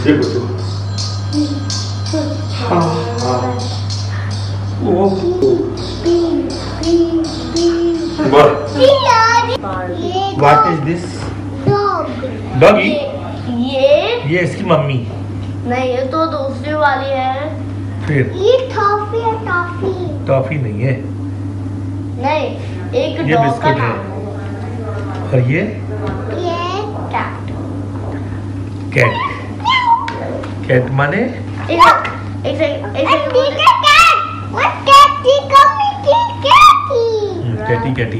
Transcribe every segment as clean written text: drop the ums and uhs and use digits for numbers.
देखो देखो। हाँ हाँ। What is this? Doggy? ये इसकी मम्मी। नहीं, ये तो दूसरी वाली है। फिर ये टॉफी है, टॉफी। टॉफी नहीं है। नहीं, एक ये डॉग का बिस्कुट है। नाम और ये कैट। कैट। कैट माने एक second Katie Katie.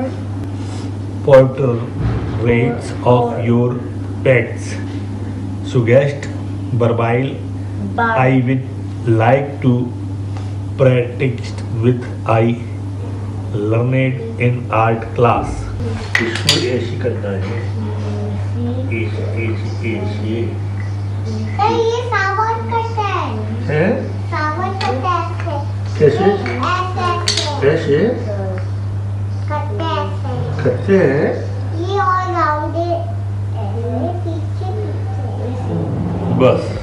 Portraits of your pets suggest verbal. I would like to practice with I learned in art class. इसको ऐसी करना है। ऐसी ये सावन करता है। सावन करता है। कैसे? कैसे? करते हैं? ये और राउंड है, पीछे बस।